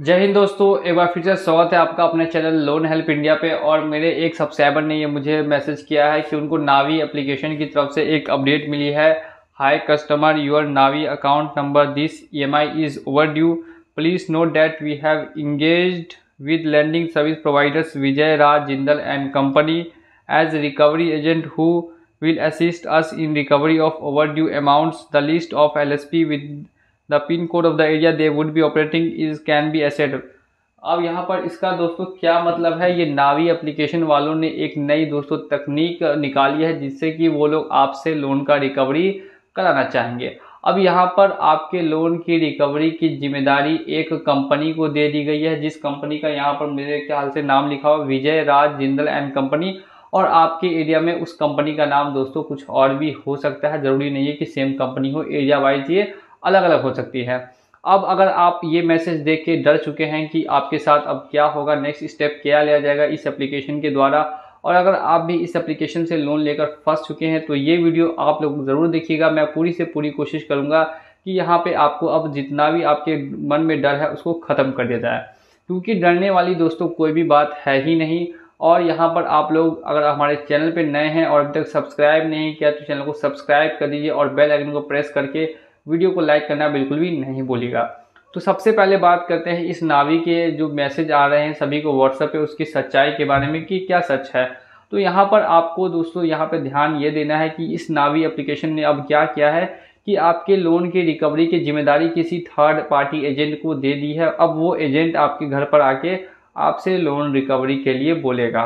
जय हिंद दोस्तों, एक बार फिर से स्वागत है आपका अपने चैनल लोन हेल्प इंडिया पे। और मेरे एक सब्सक्राइबर ने ये मुझे मैसेज किया है कि उनको नावी एप्लीकेशन की तरफ से एक अपडेट मिली है। Hi customer, your Navi account number this EMI is overdue. Please note that we have engaged with lending service providers Vijay Raj Jindal and Company as recovery agent who will assist us in recovery of overdue amounts. The list of LSP with the pin code of the area they would be operating is can be accessed. अब यहाँ पर इसका दोस्तों क्या मतलब है, ये नावी application वालों ने एक नई दोस्तों तकनीक निकाली है जिससे कि वो लोग आपसे लोन का रिकवरी कराना चाहेंगे। अब यहाँ पर आपके लोन की रिकवरी की जिम्मेदारी एक कंपनी को दे दी गई है, जिस कंपनी का यहाँ पर मेरे ख्याल से नाम लिखा हुआ विजय राज जिंदल एंड कंपनी। और आपके एरिया में उस कंपनी का नाम दोस्तों कुछ और भी हो सकता है, ज़रूरी नहीं है कि सेम कंपनी हो, एरिया वाइज ये अलग अलग हो सकती है। अब अगर आप ये मैसेज देख के डर चुके हैं कि आपके साथ अब क्या होगा, नेक्स्ट स्टेप क्या लिया जाएगा इस एप्लीकेशन के द्वारा, और अगर आप भी इस एप्लीकेशन से लोन लेकर फंस चुके हैं तो ये वीडियो आप लोग ज़रूर देखिएगा। मैं पूरी से पूरी कोशिश करूँगा कि यहाँ पे आपको अब जितना भी आपके मन में डर है उसको ख़त्म कर दिया जाए, क्योंकि डरने वाली दोस्तों कोई भी बात है ही नहीं। और यहाँ पर आप लोग अगर हमारे चैनल पे नए हैं और अभी तक सब्सक्राइब नहीं किया तो चैनल को सब्सक्राइब कर दीजिए और बेल आइकन को प्रेस करके वीडियो को लाइक करना बिल्कुल भी नहीं भूलिएगा। तो सबसे पहले बात करते हैं इस नावी के जो मैसेज आ रहे हैं सभी को व्हाट्सएप पे, उसकी सच्चाई के बारे में कि क्या सच है। तो यहाँ पर आपको दोस्तों यहाँ पे ध्यान ये देना है कि इस नावी एप्लीकेशन ने अब क्या किया है कि आपके लोन की रिकवरी की जिम्मेदारी किसी थर्ड पार्टी एजेंट को दे दी है। अब वो एजेंट आपके घर पर आके आपसे लोन रिकवरी के लिए बोलेगा।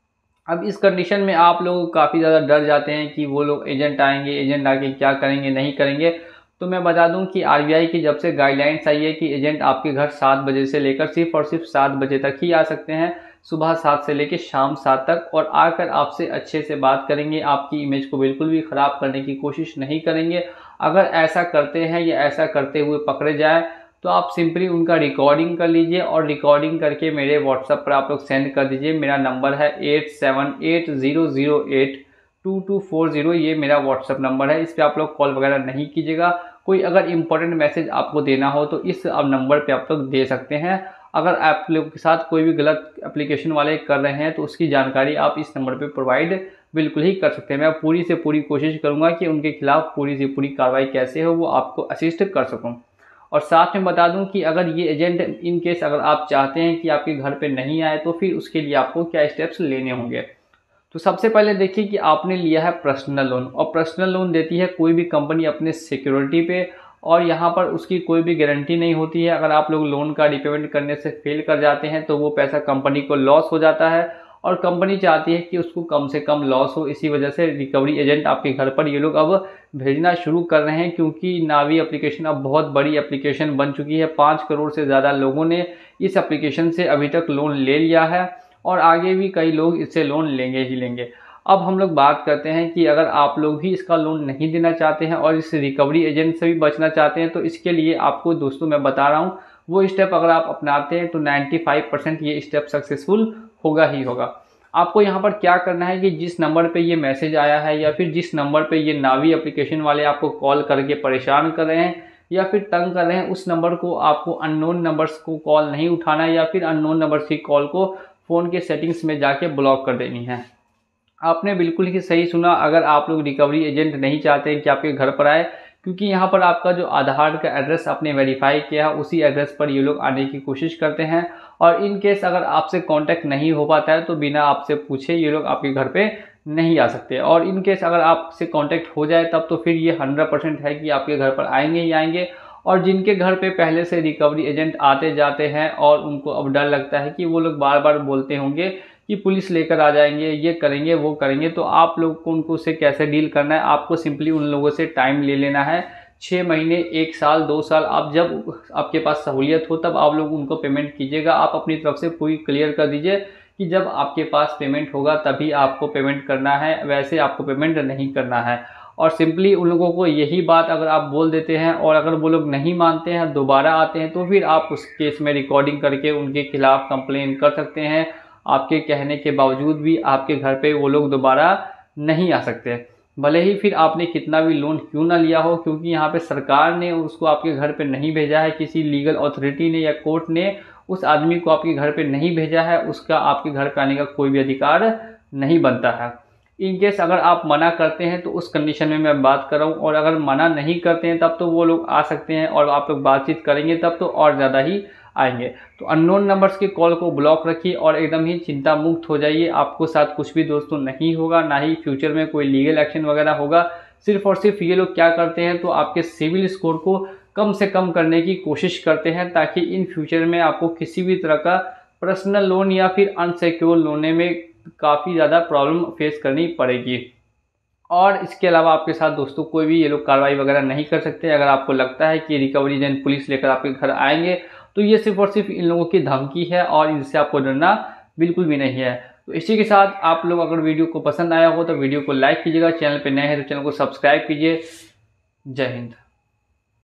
अब इस कंडीशन में आप लोग काफ़ी ज़्यादा डर जाते हैं कि वो लोग एजेंट आएंगे, एजेंट आके क्या करेंगे नहीं करेंगे। तो मैं बता दूं कि RBI की जब से गाइडलाइंस आई है कि एजेंट आपके घर 7 बजे से लेकर सिर्फ और सिर्फ 7 बजे तक ही आ सकते हैं, सुबह 7 से लेकर शाम 7 तक, और आकर आपसे अच्छे से बात करेंगे, आपकी इमेज को बिल्कुल भी ख़राब करने की कोशिश नहीं करेंगे। अगर ऐसा करते हैं या ऐसा करते हुए पकड़े जाए तो आप सिंपली उनका रिकॉर्डिंग कर लीजिए और रिकॉर्डिंग करके मेरे व्हाट्सएप पर आप लोग सेंड कर दीजिए। मेरा नंबर है 8780082240, ये मेरा व्हाट्सएप नंबर है। इस पर आप लोग कॉल वगैरह नहीं कीजिएगा। कोई अगर इम्पोर्टेंट मैसेज आपको देना हो तो इस नंबर पे आप लोग दे सकते हैं। अगर आप लोग के साथ कोई भी गलत एप्लीकेशन वाले कर रहे हैं तो उसकी जानकारी आप इस नंबर पे प्रोवाइड बिल्कुल ही कर सकते हैं। मैं पूरी से पूरी कोशिश करूंगा कि उनके खिलाफ पूरी से पूरी कार्रवाई कैसे हो वो आपको असिस्ट कर सकूं। और साथ में बता दूं कि अगर ये एजेंट इन केस अगर आप चाहते हैं कि आपके घर पे नहीं आए तो फिर उसके लिए आपको क्या स्टेप्स लेने होंगे। तो सबसे पहले देखिए कि आपने लिया है पर्सनल लोन, और पर्सनल लोन देती है कोई भी कंपनी अपने सिक्योरिटी पे, और यहाँ पर उसकी कोई भी गारंटी नहीं होती है। अगर आप लोग लोन का रिपेमेंट करने से फेल कर जाते हैं तो वो पैसा कंपनी को लॉस हो जाता है, और कंपनी चाहती है कि उसको कम से कम लॉस हो। इसी वजह से रिकवरी एजेंट आपके घर पर ये लोग अब भेजना शुरू कर रहे हैं, क्योंकि नावी एप्लीकेशन अब बहुत बड़ी एप्लीकेशन बन चुकी है। 5 करोड़ से ज़्यादा लोगों ने इस एप्लीकेशन से अभी तक लोन ले लिया है और आगे भी कई लोग इससे लोन लेंगे ही लेंगे। अब हम लोग बात करते हैं कि अगर आप लोग भी इसका लोन नहीं देना चाहते हैं और इस रिकवरी एजेंट से भी बचना चाहते हैं तो इसके लिए आपको दोस्तों मैं बता रहा हूँ वो स्टेप अगर आप अपनाते हैं तो 95% ये स्टेप सक्सेसफुल होगा ही होगा। आपको यहाँ पर क्या करना है कि जिस नंबर पे ये मैसेज आया है या फिर जिस नंबर पे ये नावी एप्लीकेशन वाले आपको कॉल करके परेशान कर रहे हैं या फिर तंग कर रहे हैं, उस नंबर को आपको अननोन नंबर्स को कॉल नहीं उठाना है या फिर अननोन नंबर्स की कॉल को फ़ोन के सेटिंग्स में जाके ब्लॉक कर देनी है। आपने बिल्कुल ही सही सुना। अगर आप लोग रिकवरी एजेंट नहीं चाहते कि आपके घर पर आए, क्योंकि यहाँ पर आपका जो आधार का एड्रेस आपने वेरीफाई किया उसी एड्रेस पर ये लोग आने की कोशिश करते हैं, और इन केस अगर आपसे कांटेक्ट नहीं हो पाता है तो बिना आपसे पूछे ये लोग आपके घर पे नहीं आ सकते। और इन केस अगर आपसे कांटेक्ट हो जाए तब तो फिर ये 100% है कि आपके घर पर आएंगे ही आएंगे। और जिनके घर पे पहले से रिकवरी एजेंट आते जाते हैं और उनको अब डर लगता है कि वो लोग बार बार बोलते होंगे कि पुलिस लेकर आ जाएंगे, ये करेंगे वो करेंगे, तो आप लोग को उनको से कैसे डील करना है। आपको सिंपली उन लोगों से टाइम ले लेना है, 6 महीने, 1 साल, 2 साल, आप जब आपके पास सहूलियत हो तब आप लोग उनको पेमेंट कीजिएगा। आप अपनी तरफ से पूरी क्लियर कर दीजिए कि जब आपके पास पेमेंट होगा तभी आपको पेमेंट करना है, वैसे आपको पेमेंट नहीं करना है। और सिंपली उन लोगों को यही बात अगर आप बोल देते हैं और अगर वो लोग नहीं मानते हैं, दोबारा आते हैं, तो फिर आप उस केस में रिकॉर्डिंग करके उनके खिलाफ कंप्लेन कर सकते हैं। आपके कहने के बावजूद भी आपके घर पे वो लोग दोबारा नहीं आ सकते, भले ही फिर आपने कितना भी लोन क्यों ना लिया हो, क्योंकि यहाँ पे सरकार ने उसको आपके घर पे नहीं भेजा है, किसी लीगल अथॉरिटी ने या कोर्ट ने उस आदमी को आपके घर पे नहीं भेजा है उसका आपके घर पे आने का कोई भी अधिकार नहीं बनता है। इन केस अगर आप मना करते हैं तो उस कंडीशन में मैं बात कर रहा हूँ, और अगर मना नहीं करते हैं तब तो वो लोग आ सकते हैं और आप लोग बातचीत करेंगे तब तो और ज़्यादा ही आएंगे। तो अननोन नंबर्स के कॉल को ब्लॉक रखिए और एकदम ही चिंता मुक्त हो जाइए। आपको साथ कुछ भी दोस्तों नहीं होगा, ना ही फ्यूचर में कोई लीगल एक्शन वगैरह होगा। सिर्फ और सिर्फ ये लोग क्या करते हैं तो आपके सिविल स्कोर को कम से कम करने की कोशिश करते हैं, ताकि इन फ्यूचर में आपको किसी भी तरह का पर्सनल लोन या फिर अनसिक्योर लोन में काफ़ी ज़्यादा प्रॉब्लम फेस करनी पड़ेगी। और इसके अलावा आपके साथ दोस्तों कोई भी ये लोग कार्रवाई वगैरह नहीं कर सकते। अगर आपको लगता है कि रिकवरी एजेंट पुलिस लेकर आपके घर आएंगे तो ये सिर्फ और सिर्फ इन लोगों की धमकी है और इनसे आपको डरना बिल्कुल भी नहीं है। तो इसी के साथ आप लोग अगर वीडियो को पसंद आया हो तो वीडियो को लाइक कीजिएगा, चैनल पर नए हैं तो चैनल को सब्सक्राइब कीजिए। जय हिंद।